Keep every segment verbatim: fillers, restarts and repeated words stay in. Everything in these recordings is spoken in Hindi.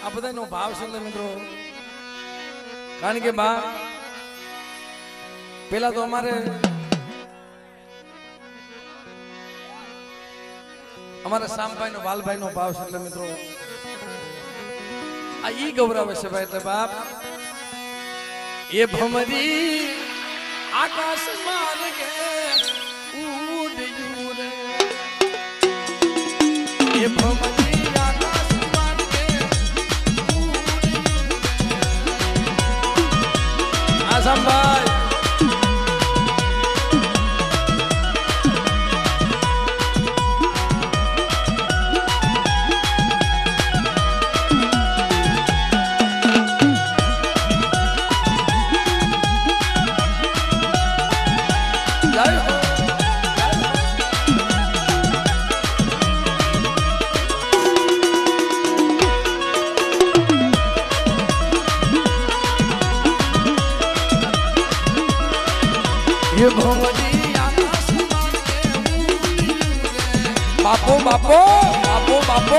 આ બધાનો ભાવ છે મિત્રો, કારણ કે બા પેલા તો અમારે અમારા સામભાઈ નો વાલભાઈ નો ભાવ છે એટલે મિત્રો આ ઈ ગૌરવે છે ભાઈ. એટલે બાપ એ ભમરી આકાશ માર્ગે ઉડ્યું રે, એ ભમરી આકાશ માર્ગે ઉડ્યું. આ સામભાઈ બાપો બાપો બાપો બાપો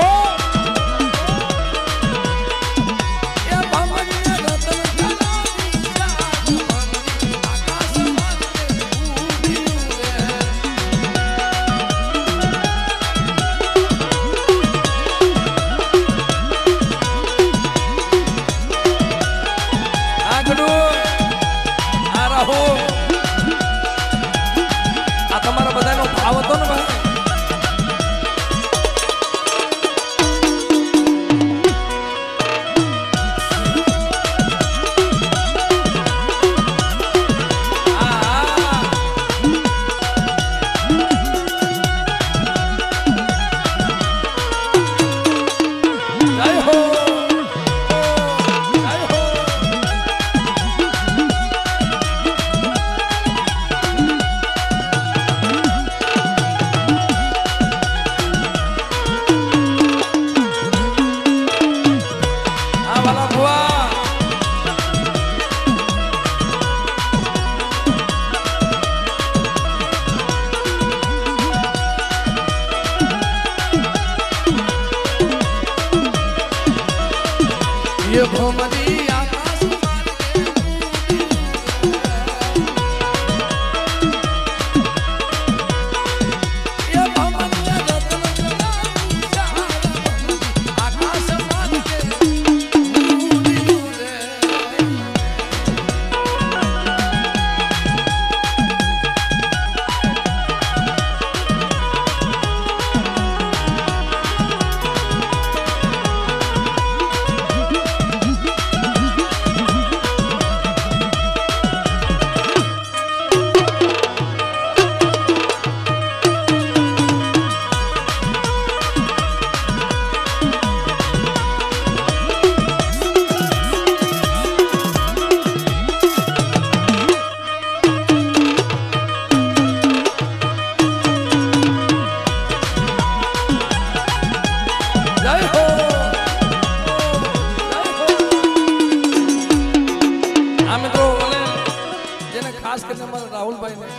રાહુલભાઈ ને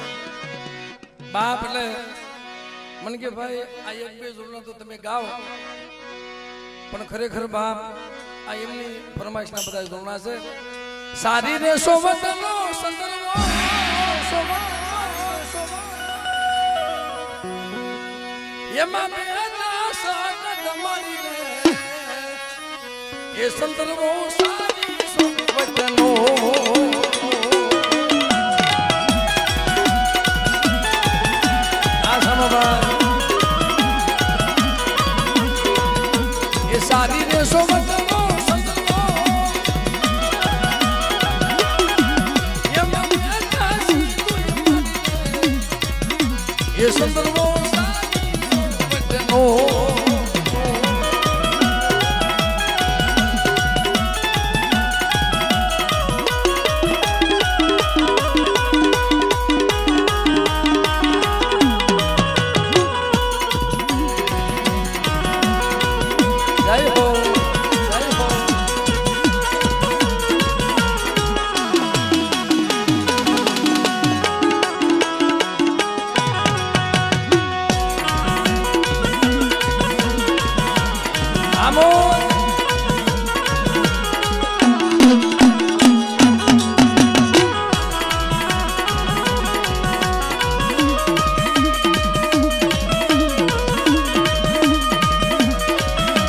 બાપ એટલે મને કે ભાઈ આ એક બે જોડનો તો તમે ગાઓ, પણ ખરેખર બાપ આ એમની ફરમાઈશના બધા જોડના છે. સારી રે સોવતનો સંદર્ભો એમાં બેના સાગત મારી રે એ સંદર્ભો સારી સોવતનો ये सारी ने सोवतनो संदर्भो ये मामे काशी ये संदर्भो सोवतनो जय हो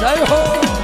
जय हो।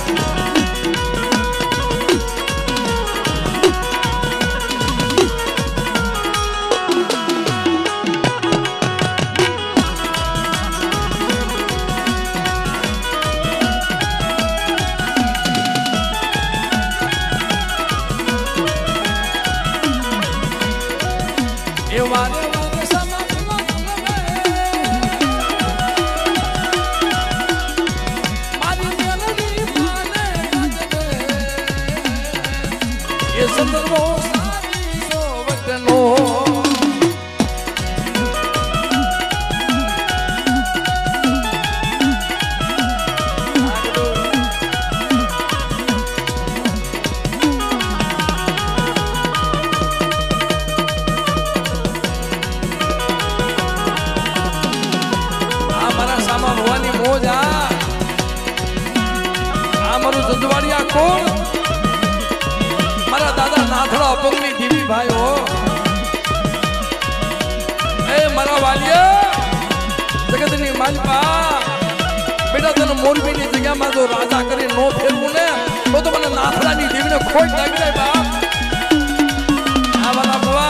जंजवाड़िया कोण मारा दादा नाथड़ा अपंगनी देवी भाई हो। ए मारा वालिया जगतनी मालपा बेटा तने मोरबी नी जगह में जो राजा करे नो फेरवू ने तो तो મને નાથડા ની દેવી ને ખોટ લાગી જાય બાપ। આ વાલા બવા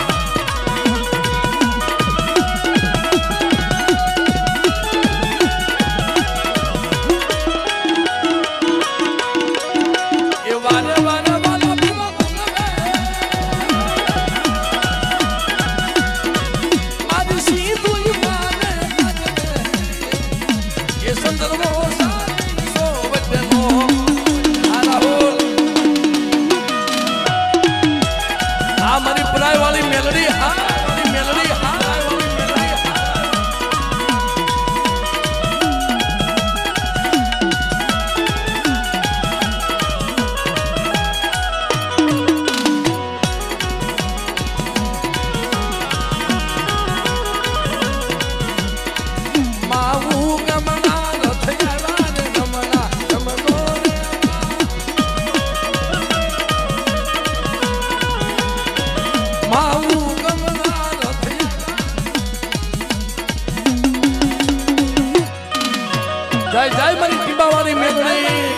जय जय मरी टिंबा वाली मेघड़ी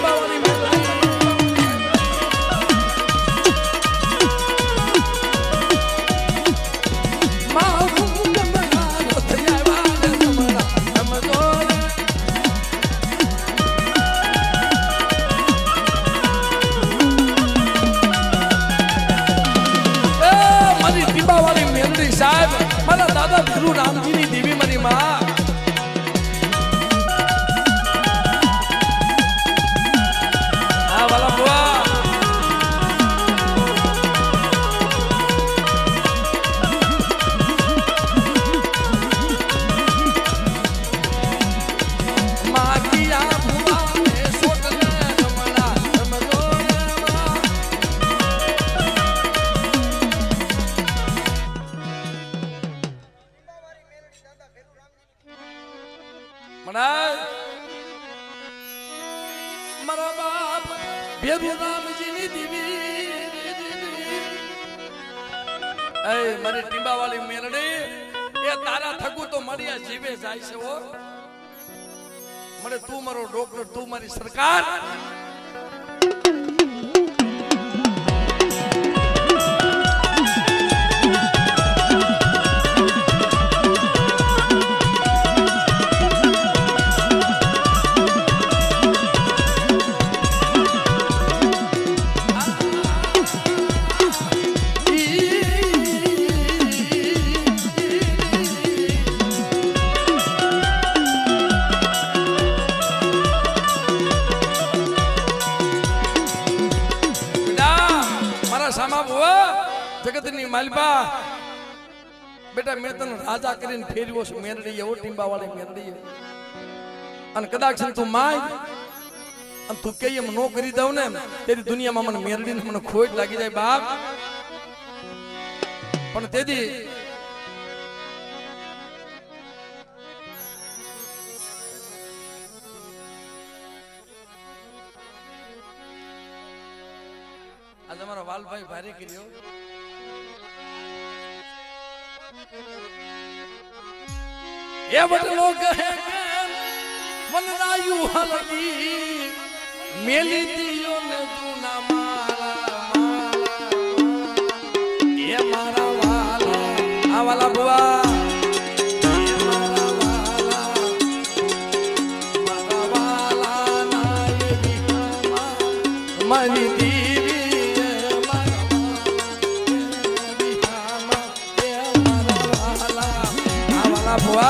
मरी टिंबा वाली मेघड़ी साहब मारा दादा गुरु राम जी नी देवी मरी मां। मारा बाप भेरू राम जी नी देवी ए मारी टिंबा वाली मेलड़ी ए तारा थकू तो मरिया जीवे जाय से वो मरे तू मारो डॉक्टर तू मारी सरकार। जगतनी मालपा बेटा मैं तन राजा करीन फेरवो छे मेरडी एवो टिंबा वाली मेरडी अन कदाच तू माय अन तू केय हम नो करी दव ने तेरी दुनिया में मन मेरडी ने मन खोट लागी जाय बाप पण तेदी आज हमारा वाल भाई भारी करियो ये बट लोग है वनरायु हलगी मेली दियो ने जूना माला माला ये मारा वाला आ वाला बुआ ये मारा वाला मारा वाला ना ये बिहामा मनी दीवी ये मारा बिहामा ये मारा वाला आ वाला बुआ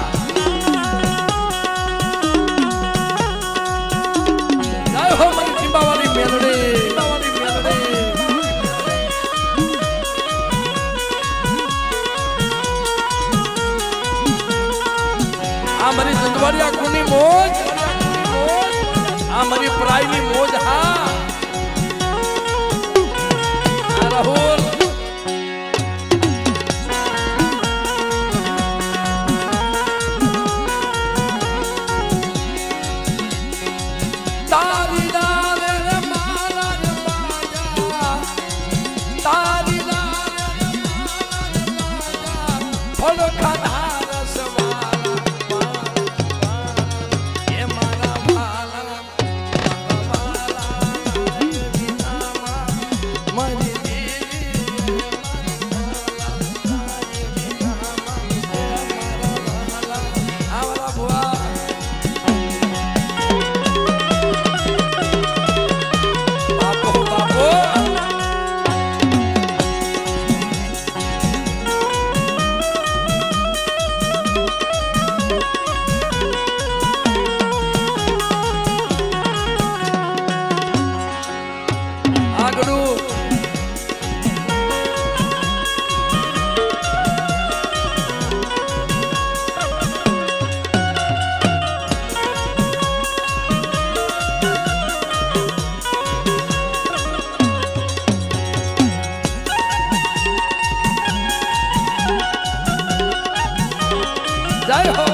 हमारी संजवाड़िया कुनी मोज हमारी पराईनी मोज हाँ राहुल तारी डाले रे माला रे बाजा तारी डाले रे माला रे बाजा फल खाना जय हो